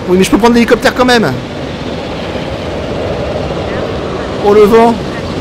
Oui, mais je peux prendre l'hélicoptère quand même. Oh, le vent.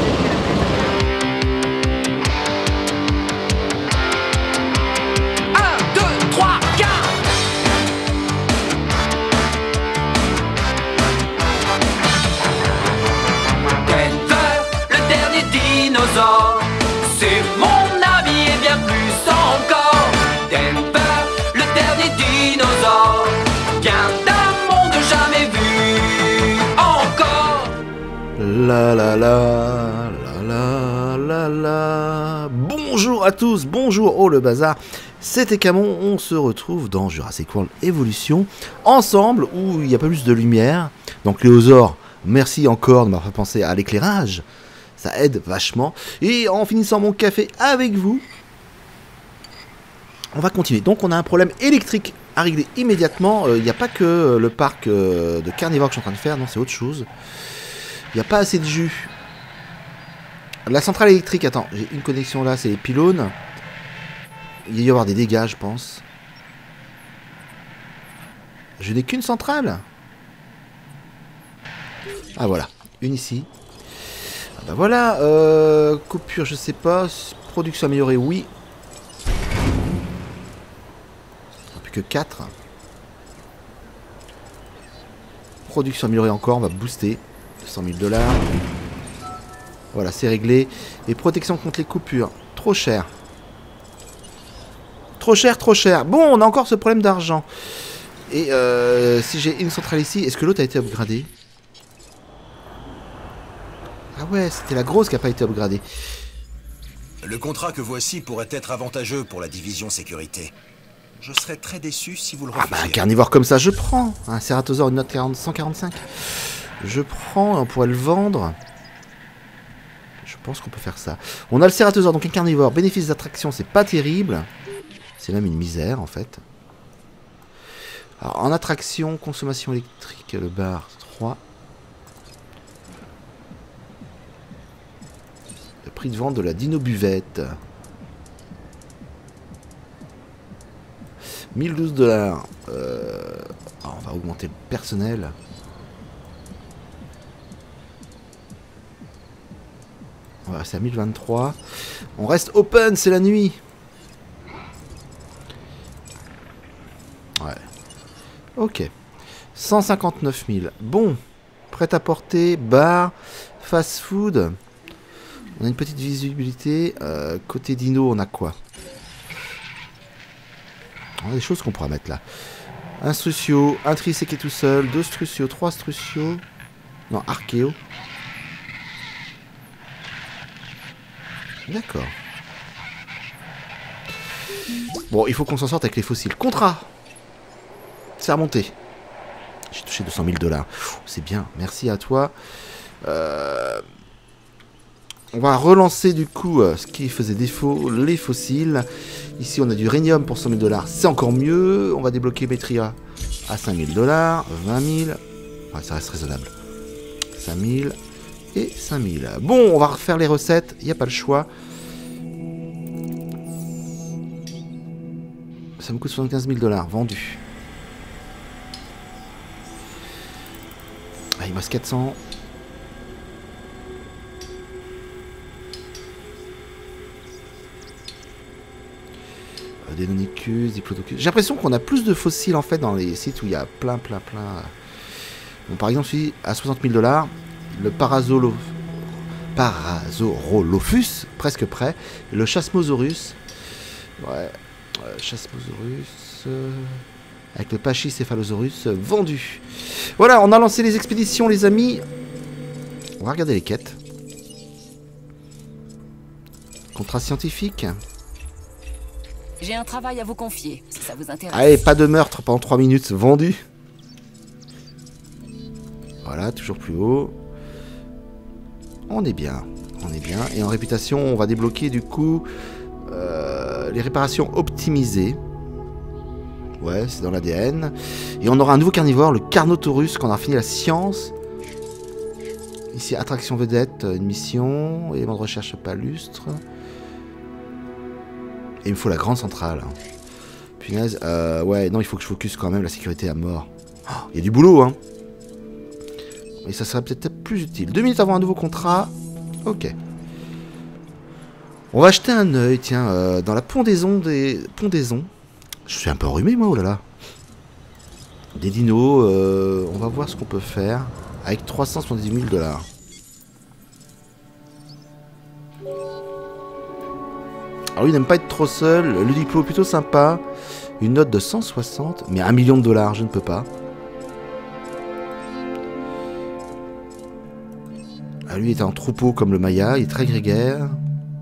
C'est mon ami et bien plus encore. Denver, le dernier dinosaure, vient d'un monde jamais vu encore. La la la la la la la. Bonjour à tous, bonjour, oh le bazar. C'était Camon, on se retrouve dans Jurassic World Evolution, ensemble, où il y a pas plus de lumière. Donc Léosaure, merci encore de m'avoir fait penser à l'éclairage. Ça aide vachement. Et en finissant mon café avec vous, on va continuer. Donc on a un problème électrique à régler immédiatement. Il n'y a pas que le parc de carnivore que je suis en train de faire. Non, c'est autre chose. Il n'y a pas assez de jus. La centrale électrique, attends, j'ai une connexion là, c'est les pylônes. Il va y avoir des dégâts, je pense. Je n'ai qu'une centrale. Ah voilà, une ici. Bah voilà, coupure, je sais pas. Production améliorée, oui. Plus que 4. Production améliorée encore, on va booster. 200 000 $. Voilà, c'est réglé. Et protection contre les coupures, trop cher. Trop cher, trop cher. Bon, on a encore ce problème d'argent. Et si j'ai une centrale ici, est-ce que l'autre a été upgradée ? Ah ouais, c'était la grosse qui n'a pas été upgradée. Le contrat que voici pourrait être avantageux pour la division sécurité. Je serais très déçu si vous le refusiez. Ah bah un carnivore comme ça, je prends. Un cératosaure, une note 145. Je prends, on pourrait le vendre. Je pense qu'on peut faire ça. On a le cératosaure, donc un carnivore. Bénéfice d'attraction, c'est pas terrible. C'est même une misère, en fait. Alors, en attraction, consommation électrique, le bar, 3. Prix de vente de la dino buvette. 1012 $. On va augmenter le personnel. On va rester à 1023. On reste open, c'est la nuit. Ouais. Ok. 159 000. Bon. Prêt à porter, bar, fast food. On a une petite visibilité. Côté dino, on a quoi? On a des choses qu'on pourra mettre là. Un strucio, un trisé qui est tout seul, 2 strucio, 3 strucio. Non, archéo. D'accord. Bon, il faut qu'on s'en sorte avec les fossiles. Contrat. C'est remonté. J'ai touché 200 000 $. C'est bien, merci à toi. On va relancer du coup ce qui faisait défaut, les fossiles. Ici on a du rhénium pour 100 000 $, c'est encore mieux. On va débloquer Metria à 5 000 $, 20 000. Ouais, ça reste raisonnable. 5 000 et 5 000. Bon, on va refaire les recettes, il n'y a pas le choix. Ça me coûte 75 000 $, vendu. Ah, il me reste 400. Des nonicus, diplodocus. J'ai l'impression qu'on a plus de fossiles en fait dans les sites où il y a plein. Bon, par exemple, celui à 60 000 $, le Parasaurolophus, presque prêt. Le Chasmosaurus. Ouais, Chasmosaurus. Avec le Pachycephalosaurus vendu. Voilà, on a lancé les expéditions, les amis. On va regarder les quêtes. Contrat scientifique. J'ai un travail à vous confier, si ça vous intéresse. Allez, pas de meurtre pendant 3 minutes, vendu. Voilà, toujours plus haut. On est bien, on est bien. Et en réputation, on va débloquer du coup les réparations optimisées. Ouais, c'est dans l'ADN. Et on aura un nouveau carnivore, le Carnotaurus, quand on aura fini la science. Ici, attraction vedette, une mission, élément de recherche palustre. Et il me faut la grande centrale. Punaise, ouais, non, il faut que je focus quand même la sécurité à mort. Oh, il y a du boulot, hein. Et ça serait peut-être plus utile. 2 minutes avant un nouveau contrat. Ok. On va jeter un œil, tiens, dans la pendaison des... Pendaison. Je suis un peu enrhumé, moi, oh là là. Des dinos, on va voir ce qu'on peut faire. Avec 370 000 $. Alors lui, il n'aime pas être trop seul. Le diplôme plutôt sympa. Une note de 160. Mais 1 million de $, je ne peux pas. Ah, lui, il est en troupeau comme le Maya. Il est très grégaire.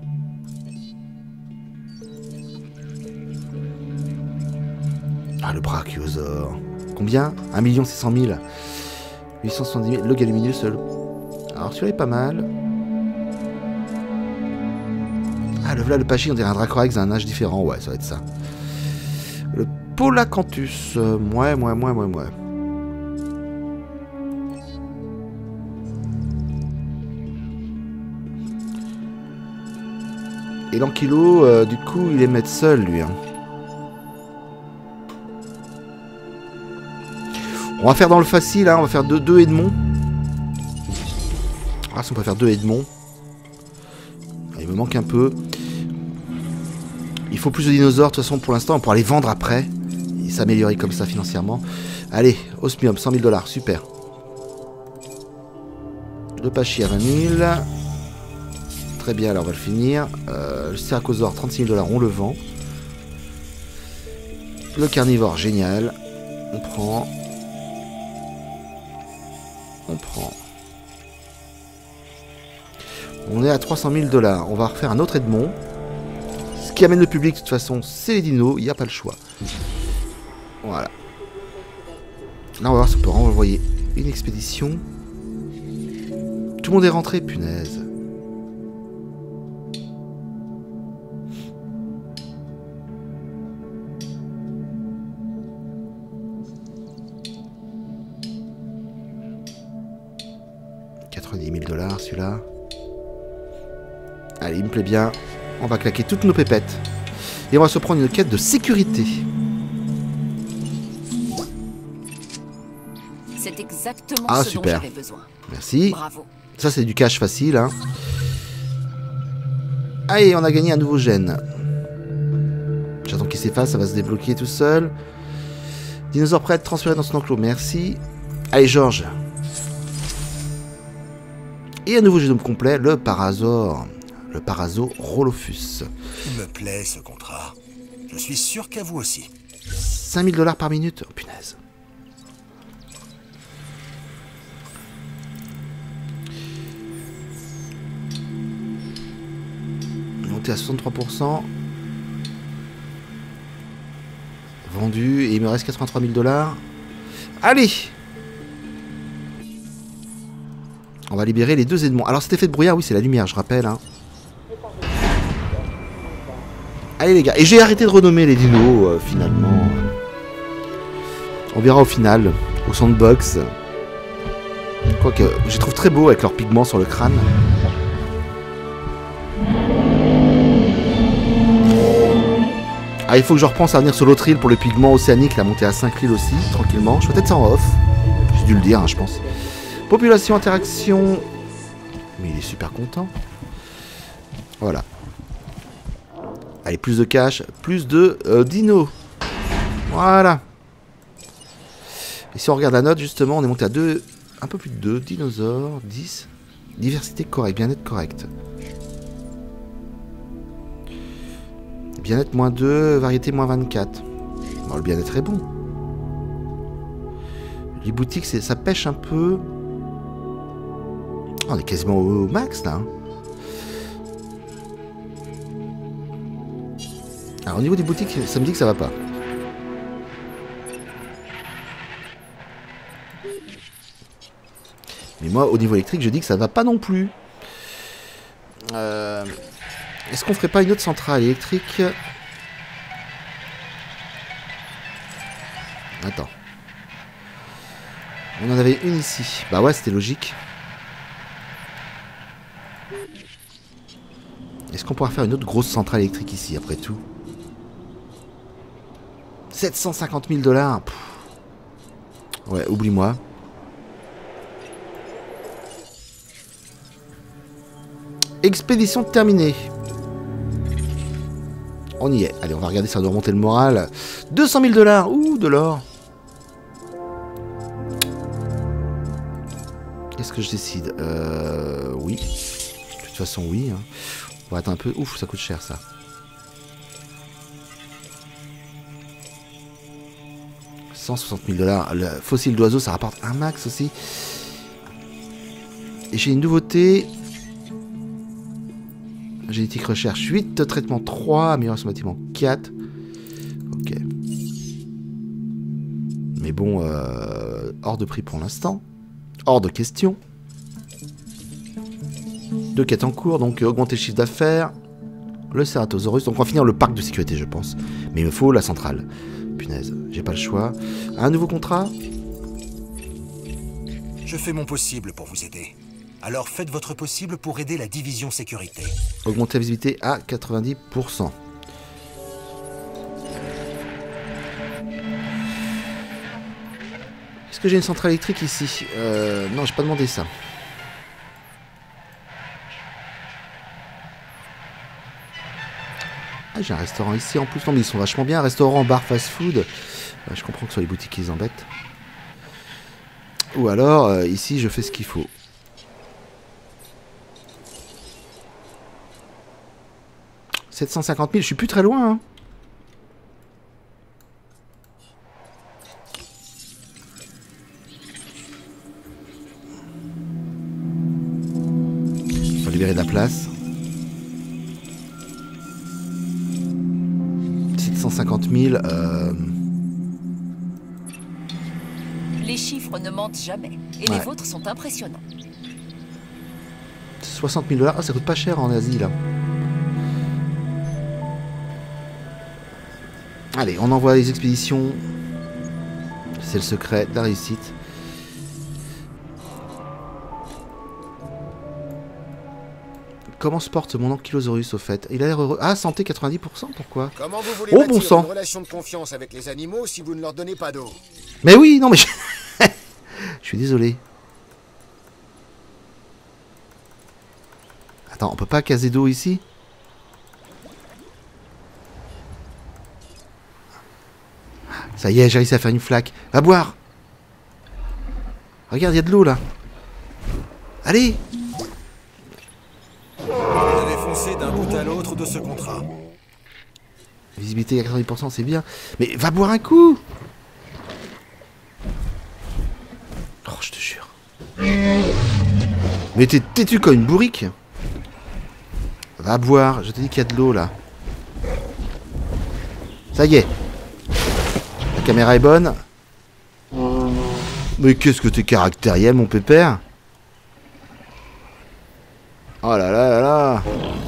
Ah, le brachiosaure. Combien? 1 600 000. 870 000. Le galuminus. Alors celui-là est pas mal. Ah, le Pachy, on dirait un Dracorax à un âge différent. Ouais, ça va être ça. Le Polacanthus. Ouais. Et l'Ankylo, du coup, il est mettre seul, lui. Hein. On va faire dans le facile, hein. On va faire deux Edmond. Ah, si on peut faire 2 Edmond. Il me manque un peu. Il faut plus de dinosaures, de toute façon, pour l'instant, on pourra les vendre après. Et s'améliorer comme ça financièrement. Allez, Osmium, 100 000 $, super. Le Pachy à 20 000. Très bien, alors on va le finir. Le Styracosaure, 36 000 $, on le vend. Le Carnivore, génial. On prend. On est à 300 000 $. On va refaire un autre Edmond. Ce qui amène le public, de toute façon, c'est les dinos. Il n'y a pas le choix. Voilà. Là, on va voir si on peut renvoyer une expédition. Tout le monde est rentré, punaise. $90 000 celui-là. Allez, il me plaît bien. On va claquer toutes nos pépettes. Et on va se prendre une quête de sécurité. C'est exactement ce dont j'avais besoin. Merci. Bravo. Ça, c'est du cash facile. Hein. Allez, on a gagné un nouveau gène. J'attends qu'il s'efface, ça va se débloquer tout seul. Dinosaure prêt à être transféré dans son enclos. Merci. Allez, Georges. Et un nouveau génome complet, le Parasaur. Le Parasaurolophus. Il me plaît ce contrat. Je suis sûr qu'à vous aussi. 5 000 $ par minute. Oh punaise. Monté à 63%. Vendu. Et il me reste 83 000 $. Allez! On va libérer les 2 Edmonds. Alors cet effet de brouillard, oui, c'est la lumière, je rappelle. Hein. Allez les gars. Et j'ai arrêté de renommer les dinos, finalement. On verra au final, au sandbox. Quoique, je les trouve très beaux avec leurs pigments sur le crâne. Ah, il faut que je repense à venir sur l'autre île pour le pigment océanique, la montée à 5 îles aussi, tranquillement. Je vais peut-être ça en off. J'ai dû le dire, hein, je pense. Population, interaction. Mais il est super content. Voilà. Allez, plus de cash, plus de dinos. Voilà. Et si on regarde la note, justement, on est monté à 2, un peu plus de 2. Dinosaures, 10. Diversité correcte, bien-être correct. Bien-être moins 2, variété moins 24. Bon, le bien-être est bon. Les boutiques, ça pêche un peu. On est quasiment au max là. Alors au niveau des boutiques, ça me dit que ça va pas. Mais moi, au niveau électrique, je dis que ça va pas non plus. Est-ce qu'on ferait pas une autre centrale électrique? Attends. On en avait une ici. Bah ouais, c'était logique. Est-ce qu'on pourra faire une autre grosse centrale électrique ici, après tout? 750 000 $. Ouais, oublie-moi. Expédition terminée. On y est. Allez, on va regarder, ça doit remonter le moral. 200 000 $. Ouh, de l'or. Qu'est-ce que je décide? Oui. De toute façon, oui. Hein. On va attendre un peu. Ouf, ça coûte cher, ça. « 160 000 $. Le fossile d'oiseau, ça rapporte un max aussi. Et j'ai une nouveauté. Génétique recherche 8, traitement 3, amélioration bâtiment 4. Ok. Mais bon, hors de prix pour l'instant. Hors de question. 2 quêtes en cours, donc augmenter le chiffre d'affaires. Le Ceratosaurus. Donc on va finir le parc de sécurité, je pense. Mais il me faut la centrale. Punaise, j'ai pas le choix. Un nouveau contrat? Je fais mon possible pour vous aider. Alors faites votre possible pour aider la division sécurité. Augmenter la visibilité à 90%. Est-ce que j'ai une centrale électrique ici? Non, j'ai pas demandé ça. Ah, j'ai un restaurant ici en plus. Non, mais ils sont vachement bien. Restaurant, bar, fast-food. Je comprends que sur les boutiques, ils embêtent. Ou alors, ici, je fais ce qu'il faut. « 750 000, je suis plus très loin. Hein. Il faut libérer de la place. 750 000. Les chiffres ne mentent jamais. Et Ouais. les vôtres sont impressionnants. 60 000 $. Ah, ça coûte pas cher en Asie, là. Allez, on envoie les expéditions. C'est le secret de la réussite. Comment se porte mon ankylosaurus au fait? Il a l'air heureux. Ah, santé 90%, pourquoi? Comment vous voulez Oh, bâtir bon sang. une relation de confiance avec les animaux si vous ne leur donnez pas d'eau? Mais oui, non mais... Je suis désolé. Attends, on peut pas caser d'eau ici? Ça y est, j'ai réussi à faire une flaque. Va boire. Regarde, il y a de l'eau là. Allez. Vous avez foncé d'un bout à l'autre de ce contrat. Visibilité à 90%, c'est bien. Mais va boire un coup. Oh, je te jure. Mais t'es têtu comme une bourrique. Va boire. Je te dis qu'il y a de l'eau là. Ça y est. La caméra est bonne. Mais qu'est-ce que t'es caractériel, mon pépère. Oh là là là là.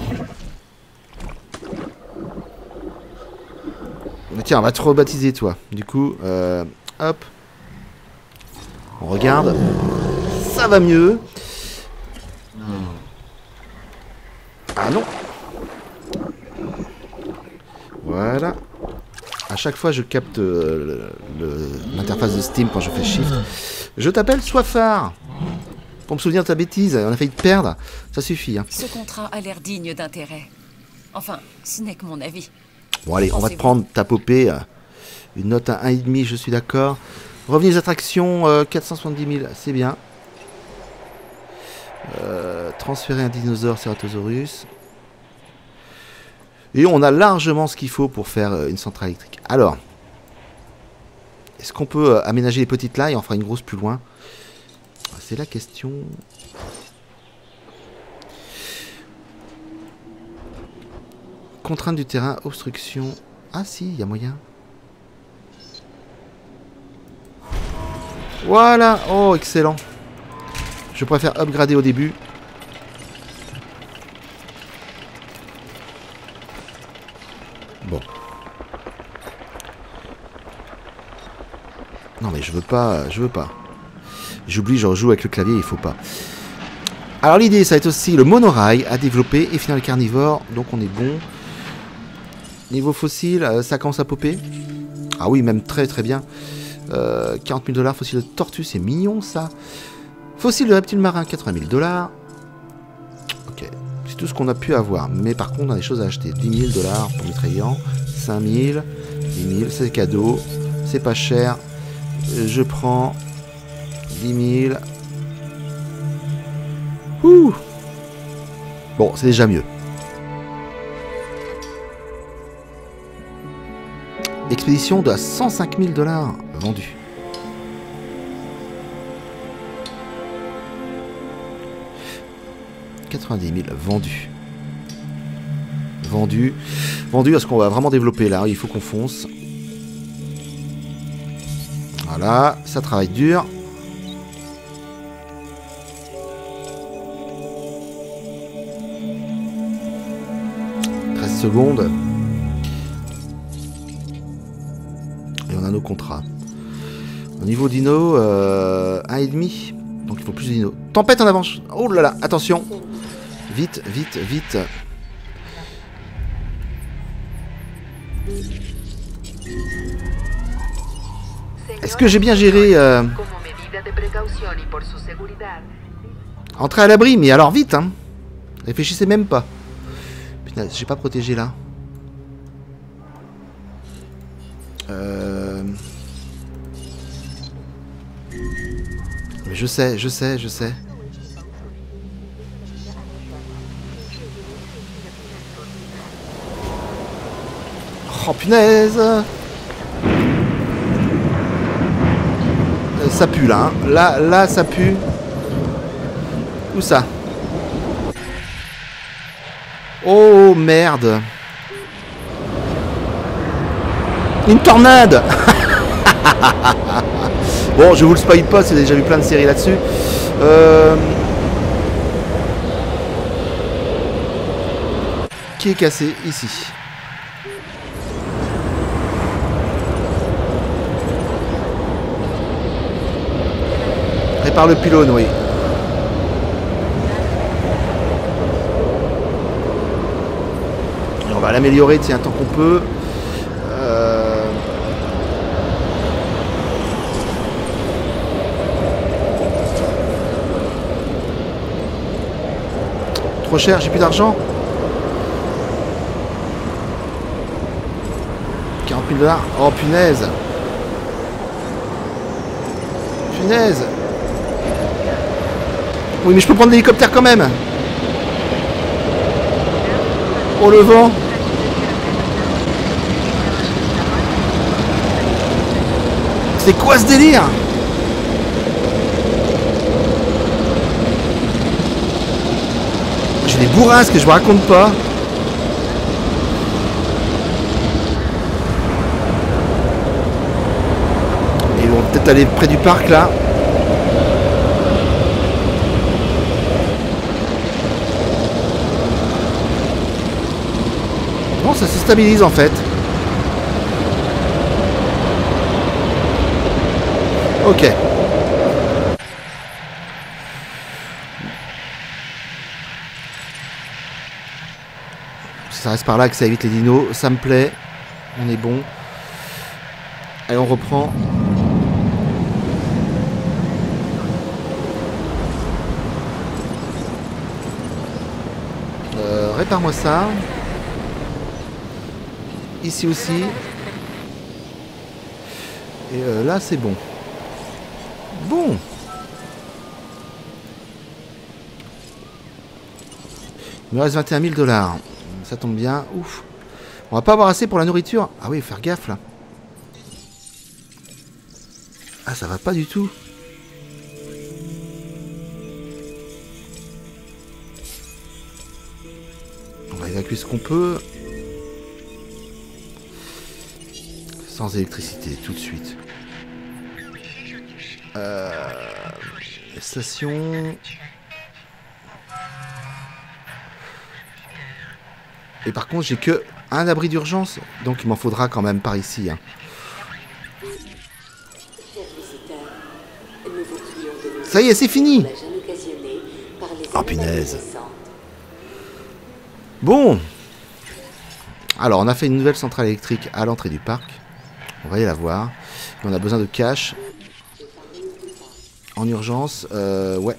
Mais tiens, on va te rebaptiser, toi. Du coup, hop. On regarde. Ça va mieux. Ah non. Voilà. À chaque fois, je capte l'interface de Steam quand je fais Shift. Je t'appelle Soifard. Pour me souvenir de ta bêtise, on a failli te perdre. Ça suffit. Hein. Ce contrat a l'air digne d'intérêt. Enfin, ce n'est que mon avis. Bon, allez, on va te prendre ta popée. Une note à 1,5, je suis d'accord. Revenez aux attractions, 470 000, c'est bien. Transférer un dinosaure Ceratosaurus. Et on a largement ce qu'il faut pour faire une centrale électrique. Alors, est-ce qu'on peut aménager les petites là et en fera une grosse plus loin? C'est la question. Contrainte du terrain, obstruction. Ah si, il y a moyen. Voilà. Oh, excellent. Je préfère upgrader au début. Bon. Non mais je veux pas. J'oublie, je rejoue avec le clavier, il faut pas. Alors l'idée, ça va être aussi le monorail à développer et finir le carnivore. Donc on est bon. Niveau fossile, ça commence à popper. Ah oui, même très très bien. 40 000 $. Fossile de tortue, c'est mignon ça. Fossile de reptile marin, 80 000 $. Ok, c'est tout ce qu'on a pu avoir. Mais par contre, on a des choses à acheter. 10 000 $ pour Mitraillant. 5 000, 10 000, c'est cadeau. C'est pas cher. Je prends 10 000. Ouh. Bon, c'est déjà mieux. Expédition de 105 000 $ vendue. « 90 000 vendus. Vendu parce qu'on va vraiment développer là. Il faut qu'on fonce. Voilà, ça travaille dur. Secondes. Et on a nos contrats. Au niveau dino, 1,5. Donc il faut plus de dino. Tempête en avance. Oh là là, attention. Vite, vite, vite. Est-ce que j'ai bien géré entrer à l'abri, mais alors vite, hein. Réfléchissez même pas. Putain, j'ai pas protégé là. Mais je sais. Oh punaise. Ça pue là, hein. Là ça pue. Où ça? Oh merde. Une tornade. Bon, je vous le spoil pas, c'est déjà vu plein de séries là-dessus. Qui est cassé ici? Répare le pylône, oui. Et on va l'améliorer, tiens, tant qu'on peut. Trop cher, j'ai plus d'argent. 40 000 $. Oh punaise. Punaise. Oui, mais je peux prendre l'hélicoptère quand même. Oh, le vent. C'est quoi ce délire? J'ai des bourrasques que je vous raconte pas. Et on va peut-être aller près du parc là. Bon, ça se stabilise en fait. Ok. Ça reste par là que ça évite les dinos. Ça me plaît. On est bon. Allez, on reprend. Répare-moi ça. Ici aussi. Et là, c'est bon. Bon. Il me reste 21 000 $. Ça tombe bien. Ouf. On va pas avoir assez pour la nourriture. Ah oui, faire gaffe là. Ah, ça va pas du tout. On va évacuer ce qu'on peut. Sans électricité, tout de suite. Station. Et par contre, j'ai que un abri d'urgence. Donc il m'en faudra quand même par ici. Hein. Ça y est, c'est fini. Oh punaise. Bon. Alors, on a fait une nouvelle centrale électrique à l'entrée du parc. On va aller la voir. On a besoin de cash. En urgence. Ouais.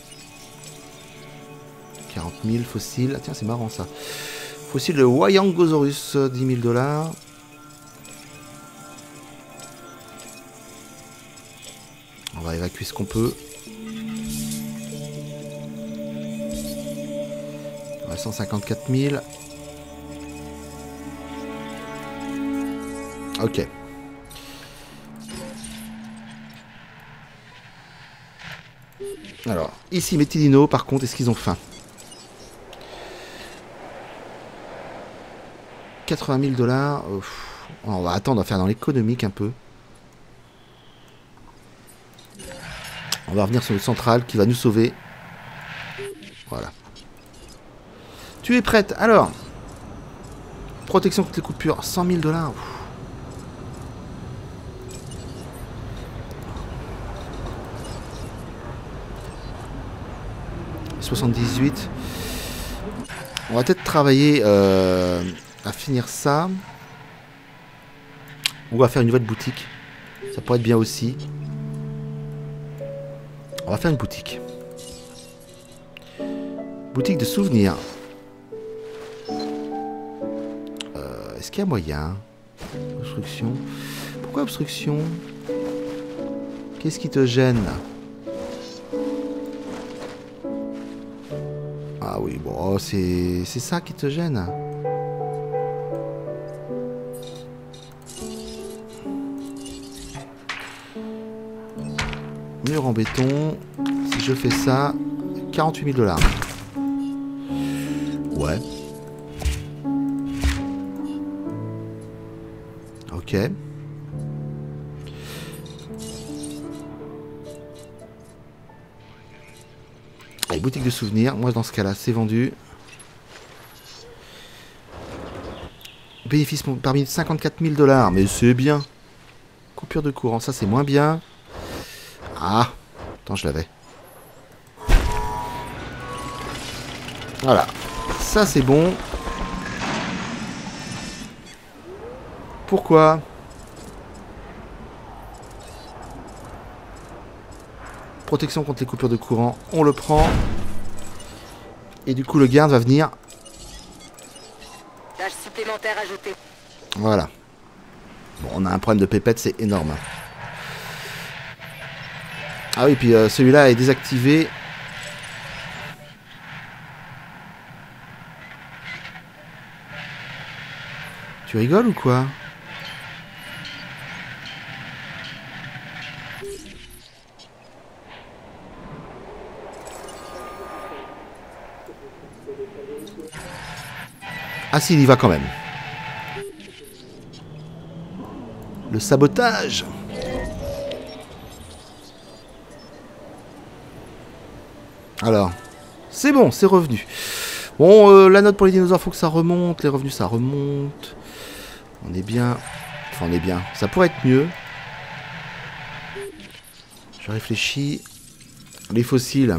40 000 fossiles. Ah, tiens, c'est marrant ça. Fossile de Wyangosaurus, 10 000 $. On va évacuer ce qu'on peut. Ouais, 154 000. Ok. Alors, ici, Métilino, par contre, est-ce qu'ils ont faim? 80 000 $. On va attendre, on va faire dans l'économique un peu. On va revenir sur notre centrale qui va nous sauver. Voilà. Tu es prête. Alors. Protection contre les coupures. 100 000 $. Ouf. « 78. On va peut-être travailler à finir ça. Ou à faire une nouvelle boutique. Ça pourrait être bien aussi. On va faire une boutique. Boutique de souvenirs. Est-ce qu'il y a moyen? Obstruction. Pourquoi obstruction? Qu'est-ce qui te gêne? Ah oui, bon, c'est ça qui te gêne. Mur en béton. Si je fais ça, 48 000 $. Ouais. Ok. Allez, boutique de souvenirs. Moi, dans ce cas-là, c'est vendu. Bénéfice parmi 54 000 $. Mais c'est bien. Coupure de courant, ça c'est moins bien. Ah, attends, je l'avais. Voilà. Ça c'est bon. Pourquoi? Protection contre les coupures de courant, on le prend. Et du coup le garde va venir. Tâche supplémentaire ajoutée. Voilà. Bon, on a un problème de pépette, c'est énorme. Ah oui, puis celui-là est désactivé. Tu rigoles ou quoi? Ah si, il y va quand même. Le sabotage. Alors, c'est bon, c'est revenu. Bon, la note pour les dinosaures, faut que ça remonte. Les revenus, ça remonte. On est bien. Enfin, on est bien. Ça pourrait être mieux. Je réfléchis. Les fossiles.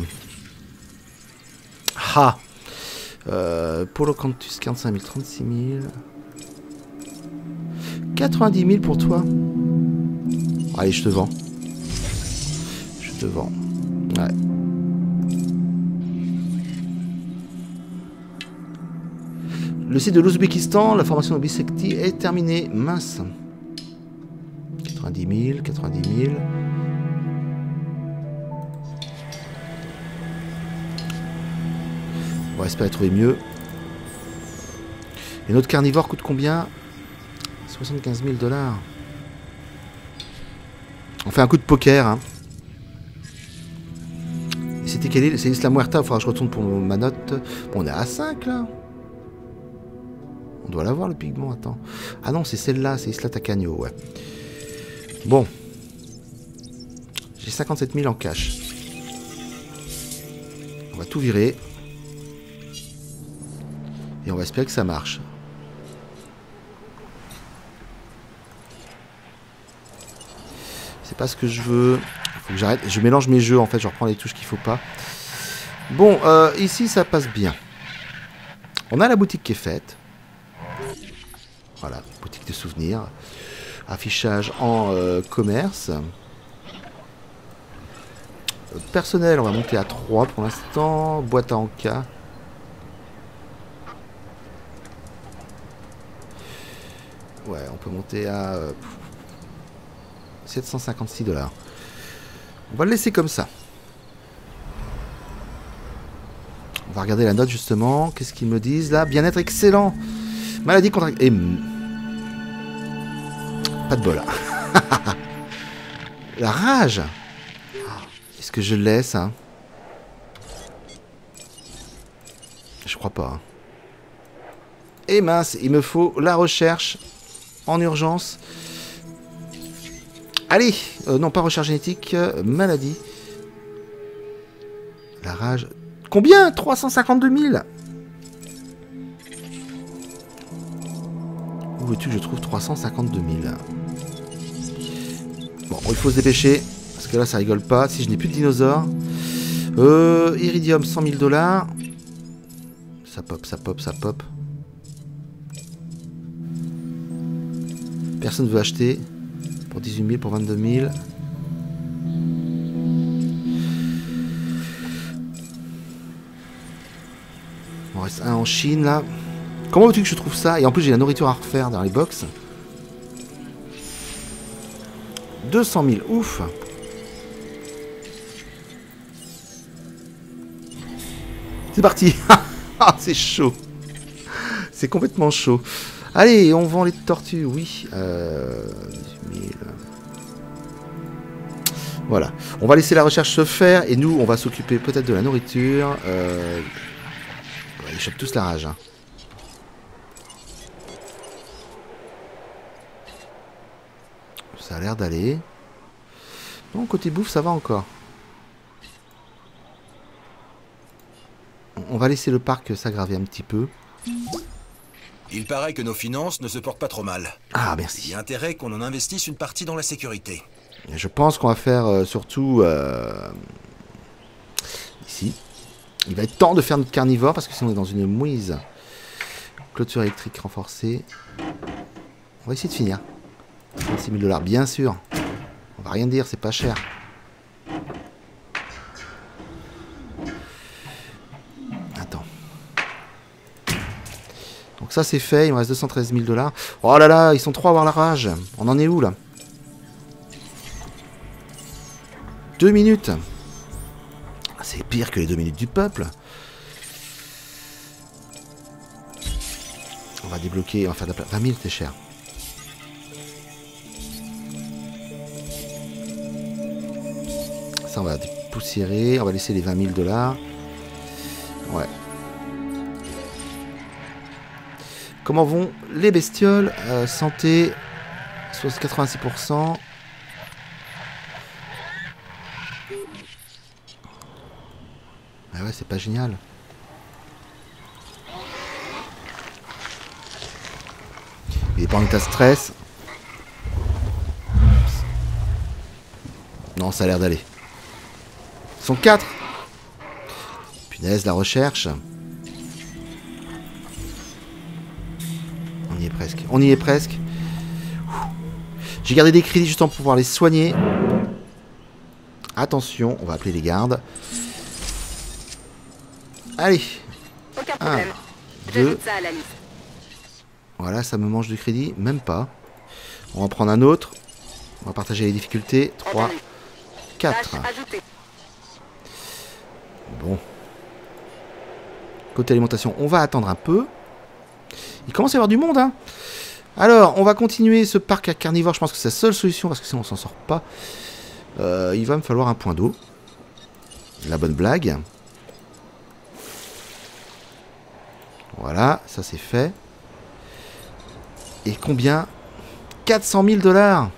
Ah. Polocanthus, 45 000, 36 000. 90 000 pour toi. Allez, je te vends. Je te vends. Ouais. Le site de l'Ouzbékistan, la formation de Bisecti est terminée. Mince. 90 000, 90 000. On va espérer trouver mieux. Et notre carnivore coûte combien? 75 000 $. On fait un coup de poker. Hein. C'était quelle île? C'est Isla Muerta. Il faudra que je retourne pour ma note. Bon, on est à 5 là. On doit l'avoir le pigment. Attends. Ah non, c'est celle-là. C'est Isla Tacaño. Ouais. Bon. J'ai 57 000 en cash. On va tout virer. Et on va espérer que ça marche. C'est pas ce que je veux. Faut que j'arrête. Je mélange mes jeux en fait. Je reprends les touches qu'il faut pas. Bon, ici ça passe bien. On a la boutique qui est faite. Voilà, boutique de souvenirs. Affichage en commerce. Personnel, on va monter à 3 pour l'instant. Boîte à encas. Ouais, on peut monter à 756 $. On va le laisser comme ça. On va regarder la note justement. Qu'est-ce qu'ils me disent là? Bien-être excellent. Maladie contractée. Et... pas de bol. La rage. Est-ce que je le laisse hein? Je crois pas. Et mince, il me faut la recherche en urgence. Allez, non pas recherche génétique, maladie. La rage. Combien? 352 000. Où veux-tu que je trouve 352 000? Bon, il faut se dépêcher. Parce que là, ça rigole pas. Si je n'ai plus de dinosaures. Iridium, 100 000 $. Ça pop, ça pop, ça pop. Personne ne veut acheter. Pour 18 000, pour 22 000. On reste un en Chine, là. Comment veux-tu que je trouve ça? Et en plus, j'ai la nourriture à refaire dans les box. 200 000, ouf. C'est parti. Ah, c'est chaud. C'est complètement chaud. Allez, on vend les tortues, oui. 18 000. Voilà. On va laisser la recherche se faire. Et nous, on va s'occuper peut-être de la nourriture. Ils chopent tous la rage. Hein. Ça a l'air d'aller. Bon, côté bouffe, ça va encore. On va laisser le parc s'aggraver un petit peu. Il paraît que nos finances ne se portent pas trop mal. Ah, Il merci. y a intérêt qu'on en investisse une partie dans la sécurité. Et je pense qu'on va faire surtout ici. Il va être temps de faire notre carnivore parce que sinon on est dans une mouise. Clôture électrique renforcée. On va essayer de finir. 36 000 $, bien sûr. On va rien dire, c'est pas cher. Attends. Donc ça c'est fait, il me reste 213 000 $. Oh là là, ils sont trop à avoir la rage. On en est où là? 2 minutes. C'est pire que les 2 minutes du peuple. On va débloquer, on va faire de la place. 20 000, c'est cher. Ça, on va dépoussiérer. On va laisser les 20 000 $. Ouais. Comment vont les bestioles? Santé, 86%. Ah ouais, c'est pas génial. Il est pas en état de stress. Non, ça a l'air d'aller. Ils sont 4. Punaise, la recherche. On y est presque. On y est presque. J'ai gardé des crédits juste pour pouvoir les soigner. Attention, on va appeler les gardes. Allez. Aucun 1, problème. 2. J'ajoute ça à la liste. Voilà, ça me mange du crédit. Même pas. On va en prendre un autre. On va partager les difficultés. 3, Entendu. 4. Tâche ajoutée. Bon. Côté alimentation, on va attendre un peu. Il commence à y avoir du monde, hein. Alors, on va continuer ce parc à carnivore. Je pense que c'est la seule solution parce que sinon on s'en sort pas. Il va me falloir un point d'eau. La bonne blague. Voilà, ça c'est fait. Et combien? 400 000 $.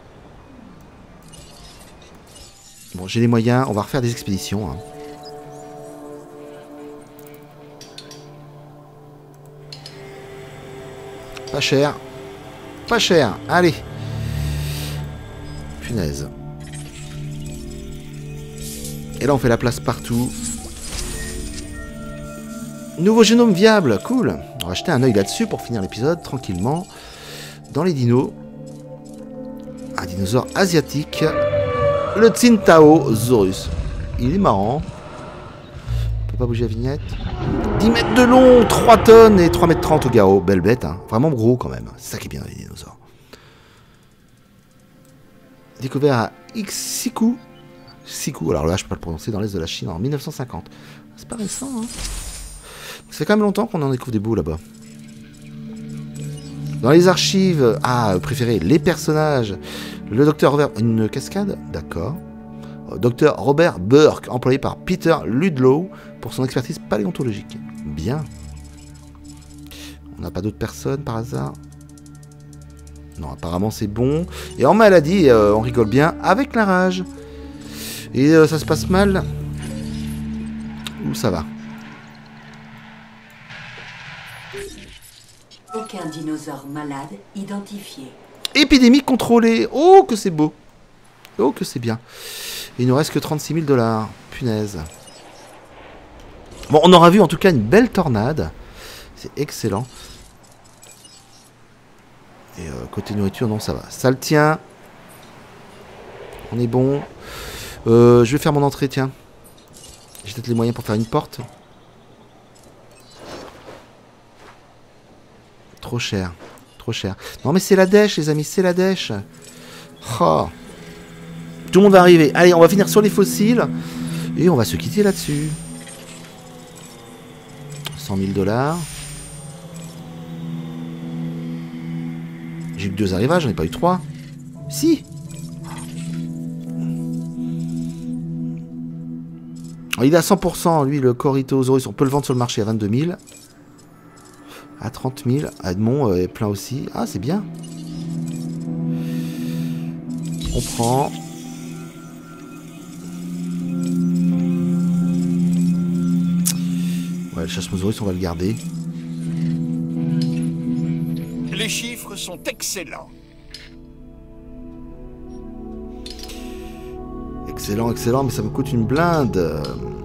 Bon, j'ai les moyens. On va refaire des expéditions. Hein. Pas cher. Pas cher. Allez. Punaise. Et là, on fait la place partout. Nouveau génome viable. Cool. On va jeter un œil là-dessus pour finir l'épisode tranquillement. Dans les dinos. Dinosaure asiatique. Le Tsintao-saurus. Il est marrant. On peut pas bouger la vignette. 10 mètres de long, 3 tonnes et 3 mètres 30 au garrot. Belle bête, hein. Vraiment gros quand même. C'est ça qui est bien dans les dinosaures. Découvert à Ixiku. Siku, alors là je peux pas le prononcer, dans l'est de la Chine en 1950. C'est pas récent, hein. Ça fait quand même longtemps qu'on en découvre des beaux là-bas. Dans les archives, préféré, les personnages. Le docteur Robert... Une cascade? D'accord. Docteur Robert Burke, employé par Peter Ludlow pour son expertise paléontologique. Bien. On n'a pas d'autres personnes par hasard? Non, apparemment c'est bon. Et en maladie, on rigole bien avec la rage. Et ça se passe mal? Ou ça va? Aucun dinosaure malade identifié. Épidémie contrôlée. Oh, que c'est beau. Oh, que c'est bien. Et il nous reste que 36 000 $. Punaise. Bon, on aura vu en tout cas une belle tornade. C'est excellent. Et côté nourriture, non, ça va. Ça le tient. On est bon. Je vais faire mon entrée, tiens. J'ai peut-être les moyens pour faire une porte. Trop cher. Trop cher. Non mais c'est la dèche les amis, c'est la dèche. Oh. Tout le monde va arriver. Allez, on va finir sur les fossiles. Et on va se quitter là-dessus. 100 000 $. J'ai eu que 2 arrivages, j'en ai pas eu 3. Si. Alors, il est à 100%, lui, le Corythosaurus. On peut le vendre sur le marché à 22 000. À 30 000. Edmond est plein aussi. Ah, c'est bien. On prend. Ouais, le Chasmosaurus, on va le garder. Les chiffres sont excellents. Excellent, excellent, mais ça me coûte une blinde.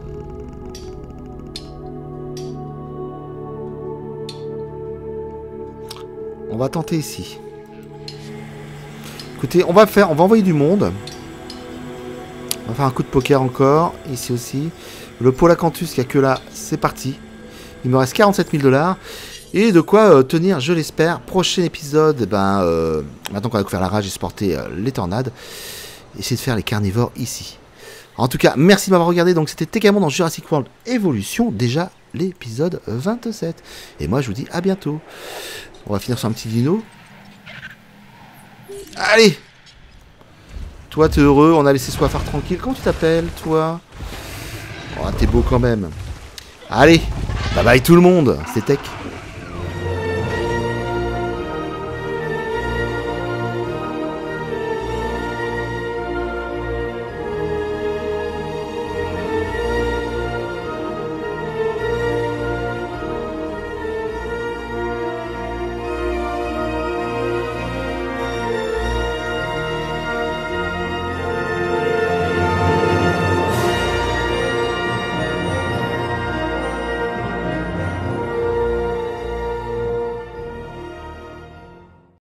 On va tenter ici. Écoutez, on va envoyer du monde. On va faire un coup de poker encore, ici aussi. Le Polacanthus qui a que là, c'est parti. Il me reste 47 000 $. Et de quoi tenir, je l'espère. Prochain épisode, maintenant qu'on a couvert la rage et supporter les tornades, essayer de faire les carnivores ici. En tout cas, merci de m'avoir regardé. Donc c'était Tekamon dans Jurassic World Evolution, déjà l'épisode 27. Et moi je vous dis à bientôt. On va finir sur un petit dino. Allez! Toi t'es heureux, on a laissé Soifard tranquille. Comment tu t'appelles toi? Oh t'es beau quand même. Allez, bye bye tout le monde, c'était Tech.